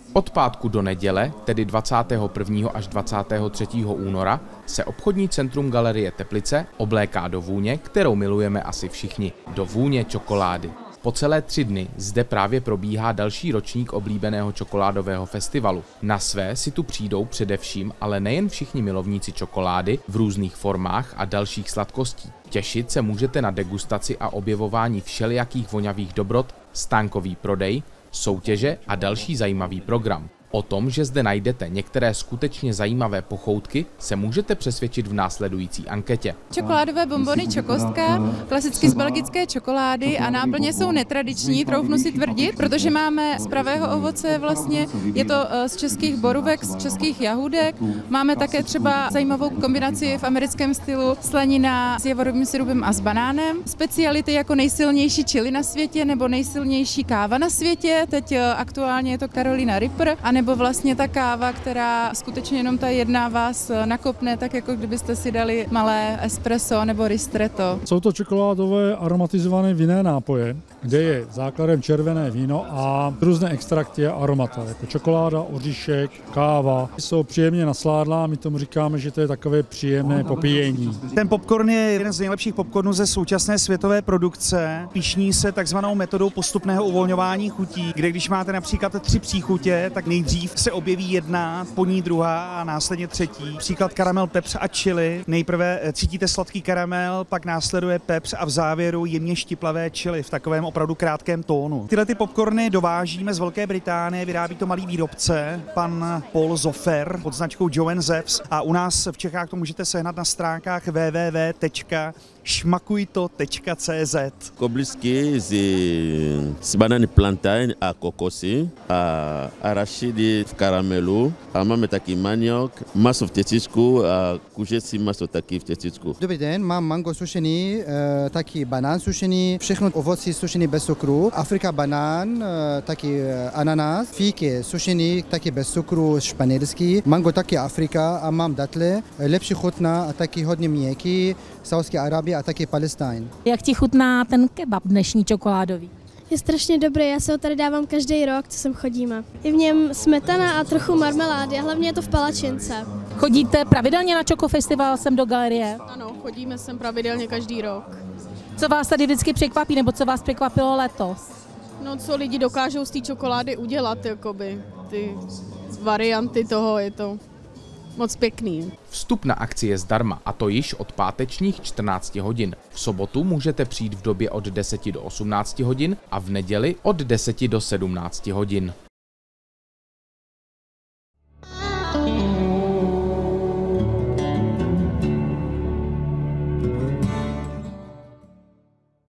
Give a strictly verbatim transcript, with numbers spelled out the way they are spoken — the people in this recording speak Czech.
Od pátku do neděle, tedy dvacátého prvního až dvacátého třetího února, se obchodní centrum Galerie Teplice obléká do vůně, kterou milujeme asi všichni, do vůně čokolády. Po celé tři dny zde právě probíhá další ročník oblíbeného čokoládového festivalu. Na své si tu přijdou především, ale nejen všichni milovníci čokolády v různých formách a dalších sladkostí. Těšit se můžete na degustaci a objevování všelijakých voňavých dobrot, stánkový prodej, soutěže a další zajímavý program. O tom, že zde najdete některé skutečně zajímavé pochoutky, se můžete přesvědčit v následující anketě. Čokoládové bonbony Čokostka, klasicky z belgické čokolády a náplně jsou netradiční, troufnu si tvrdit, protože máme z pravého ovoce vlastně, je to z českých borůvek, z českých jahůdek. Máme také třeba zajímavou kombinaci v americkém stylu slanina s javorovým sirupem a s banánem. Speciality jako nejsilnější chili na světě nebo nejsilnější káva na světě, teď aktuálně je to Carolina Reaper, a nebo vlastně ta káva, která skutečně jenom ta jedna vás nakopne, tak jako kdybyste si dali malé espresso nebo ristretto. Jsou to čokoládové aromatizované vinné nápoje, kde je základem červené víno a různé extrakty a aromata, jako čokoláda, oříšek, káva. Jsou příjemně nasládlá, my tomu říkáme, že to je takové příjemné popíjení. Ten popcorn je jeden z nejlepších popcornů ze současné světové produkce. Píšní se takzvanou metodou postupného uvolňování chutí, kde když máte například tři příchutě, tak nejdřív se objeví jedna, po ní druhá a následně třetí. Příklad karamel, pepř a chili. Nejprve cítíte sladký karamel, pak následuje pepř a v závěru jemně štiplavé chili v takovém opravdu krátkém tónu. Tyhle ty popcorny dovážíme z Velké Británie, vyrábí to malý výrobce, pan Paul Zofer pod značkou Joe Zevs, a u nás v Čechách to můžete sehnat na stránkách w w w tečka šmakujto tečka c z. Koblisky z, z banany plantain a kokosy a arašidy v karamelu a máme taky maniok, maso v tětičku a kuřecí maso taky v tětičku. Dobrý den, mám mango sušený, taky banán sušený, všechno ovoci sušený bez cukru, Afrika banán, taky ananas, fíky sušený, taky bez cukru, španělský, mango taky Afrika a mám datle, lepší chutná a taky hodně měkký, Saúdské Arábie a taky Palestine. Jak ti chutná ten kebab dnešní čokoládový? Je strašně dobrý, já se ho tady dávám každý rok, co sem chodíme. Je v něm smetana a trochu marmelády a hlavně je to v palačince. Chodíte pravidelně na Čokofestival sem do galerie? Ano, chodíme sem pravidelně každý rok. Co vás tady vždycky překvapí, nebo co vás překvapilo letos? No, co lidi dokážou z té čokolády udělat, jakoby, ty varianty toho, je to moc pěkný. Vstup na akci je zdarma, a to již od pátečních čtrnácti hodin. V sobotu můžete přijít v době od deseti do osmnácti hodin a v neděli od deseti do sedmnácti hodin.